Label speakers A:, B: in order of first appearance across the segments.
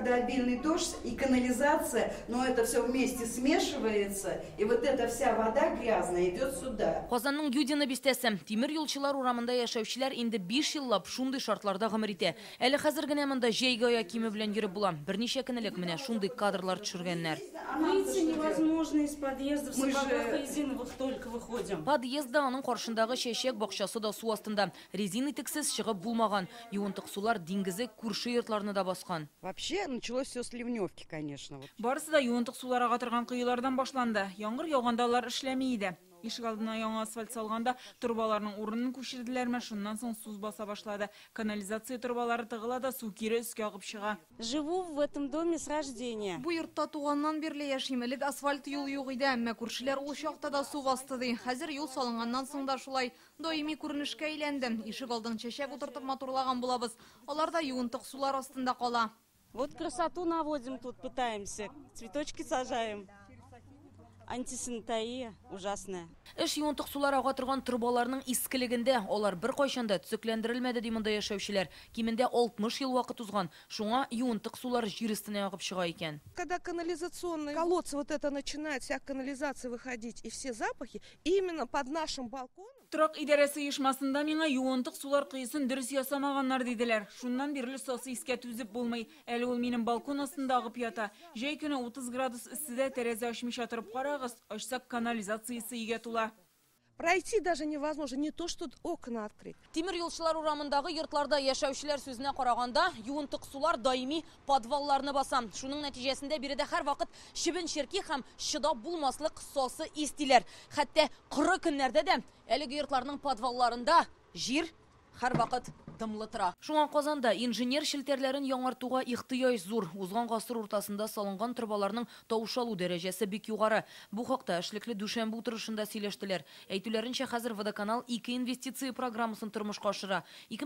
A: когда обильный дождь и канализация, но это все вместе смешивается, и вот эта вся вода грязная идет сюда.
B: Қазанның Юдина бистесі. Темір юлчылар урамында яшаучылар инде 5 еллап шундый шартларда гомер итә. Әле хәзер генә монда җәйге аяк киеме белән йөреп була. Берничә көнлек менә шундый кадрлар төшергәннәр.
C: Выйти невозможно из подъездов, с резиновых только выходим.
B: Подъездда аның каршындагы чәчәк бакчасы да су астында. Резина тексез чыгып булмаган. Юынтык сулар диңгезе күрше йортларны да баскан.
D: Вообще началось все с ливневки, конечно.
E: Барысы да юынтык сулар ага торган кыйлардан башланды. Яңгыр яуганда алар эшләми иде. Ишек алдына яңа асфальт салганда трубаларның урынын күчерделәрме, шуннан соң су баса башлады. Канализация трубалары тыгыла да су кире өскә агып чыга.
C: Живу в этом доме с рождения.
F: Бу йортта туганнан бирле яшим. Элек асфальт юл юк иде, әмма күршеләр ул чакта да су басты ди. Хәзер юл салынганнан соң да шулай даими күренешкә әйләнде. Ишек алдын чәчәк утыртып матурлаган булабыз. Алар да юынтык сулар астында кала.
C: Вот красоту наводим тут, пытаемся. Цветочки сажаем. Антисанитария ужасная.
B: Эш юынтык сулар ага торган трубаларның искелегендә алар бер кайчанда төзекләндерелмәде ди монда яшәүчеләр. Кимендә 60 ел вакыт узган. Шуңа юынтык сулар җир өстенә агып чыга икән.
G: Когда канализационные колодцы, вот это начинает вся канализация выходить и все запахи, именно под нашим балконом.
E: Торак идарәсе оешмасында миңа юынтык сулар кыйсын дөрес ясамаганнар диделәр. Шуннан бирле сосы искә түзеп булмый. Әле ул минем балкон астында агып ята. Җәй көне 30 градус исседә тәрәзә ачмыйча торып карагыз, ачсак канализациясе игә тула.
G: Пройти даже невозможно, не то что окна открыть.
B: Тимир юлчылар урамындагы йортларда яшәүчеләр сүзенә караганда, юынтык сулар даими подвалларны баса. Шуның нәтиҗәсендә биредә һәрвакыт чебен-черки һәм чыдап булмаслык сосы истиләр. Хәтта коры көннәрдә дә әлеге йортларның подвалларында җир һәрвакыт дымлы тора. Шуңа Казанда инженер шелтәрләрен яңартуга ихтыяҗ зур. Узган гасыр уртасында салынган трубаларның тавышлау дәрәҗәсе бик югары. Бу хакта эшлекле Дүшәмбе утырышында сөйләштеләр. Әйтүләренчә, хәзер Водоканал 2 инвестиция программасын тормышка ашыра.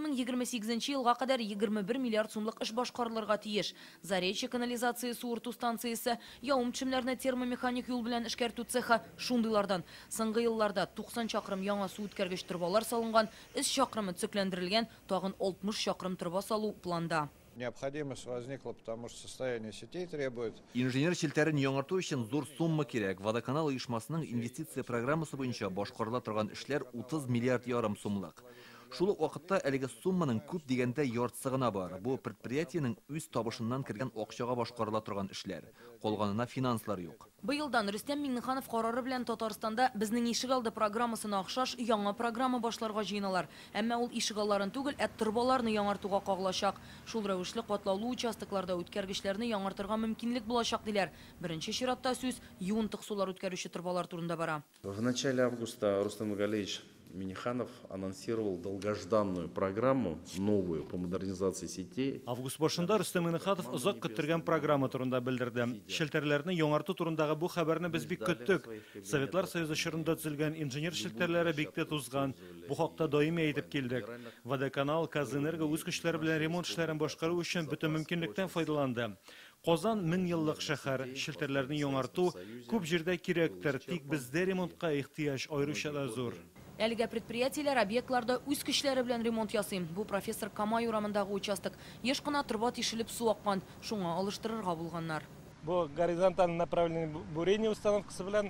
B: 2028 елга кадәр 21 миллиард сумлык эш башкарылырга тиеш. Заречье канализация суырту станциясе, явым төшемнәрне термомеханик юл белән эшкәртү цеха шундыйлардан. Соңгы елларда 90 чакрым яңа су үткәргеч трубалар салынган, 3 чакрымы төзекләндерелгән, тагын 60 чакрым труба салу планда.
H: Необходимость возникла, потому что состояние сетей требует.
I: Инженер шелтәрен яңарту өчен зур сумма кирәк. Водоканал оешмасының инвестиция программасы буенча башкарыла торган эшләр 30 миллиард ярым сумлык. Шул ук вакытта әлеге сумманың күп дигәндә яртысы гына бар. Бу предприятиенең үз табышыннан кергән акчага башкарыла торган эшләр. Калганына финанслар юк.
B: Быелдан Рөстәм Миңнеханов карары белән Татарстанда безнең ишегалды программасына охшаш яңа программа башларга җыйналар. Әмма ул ишегалларын түгел, трубаларны яңартуга кагылачак. Шул рәвешле катлаулы участокларда үткәргечләрне яңартырга мөмкинлек булачак диләр. Беренче чиратта сүз юынтык сулар үткәрүче трубалар турында бара.
J: В начале августа Рустам Галеевич Миниханов анонсировал долгожданную программу, новую по модернизации сетей.
K: Август башында Рустам Миниханов озак көттергән программа турында белдерде. Шелтәрләрне яңарту турындагы бу хәбәрне без бик көттек. Советлар Союзы чорында төзелгән инженер шелтәрләре бик тә тузган. Бу хакта даими әйтеп килдек. Водоканал, Казэнерго үз көчләре белән ремонт эшләрен башкару өчен бөтен мөмкинлектән файдаланды. Казан 1000 еллык шәһәр, шелтәрләрне яңарту күп җирдә кирәктер, тик бездә ремонтка ихтыяҗ аеруча да зур.
B: Әлеге предприятиеләр объектларда үз көчләре белән ремонт ясый. Бу профессор Камай урамындагы участок. Еш кына труба тишелеп су аккан, шуңа алыштырырга булганнар.
L: Бу горизонтальный направленный бурение установкасы белән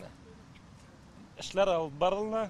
L: эшләр алып барылды.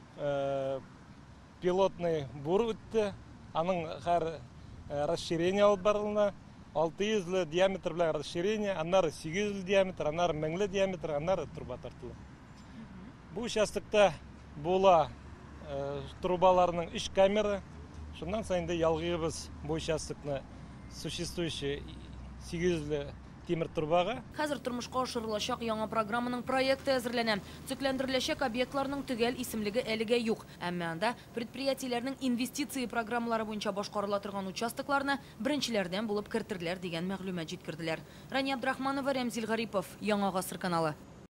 L: Пилотный бур үтте. Аның һәр расширение алып барылды. 600 диаметр белән расширение, аннары 800 диаметр, аннары 1000 диаметр, аннары труба тартылды. Бу участокта була трубаларның 3 камера. Шуннан соң инде ялгыйбыз бу участокны существующий 800 тимер трубага.
B: Хәзер тормышка ашырылачак яңа программаның проекты әзерләнә. Төзекләндереләчәк объектларның төгәл исемлеге әлегә юк. Әмма анда предприятиеләрнең инвестиция программалары буенча башкарыла торган участокларны беренчеләрдән булып кертерләр дигән мәгълүмат җиткерделәр. Рания Абдрахманова, Рәмзил Гарипов, Яңа гасыр каналы.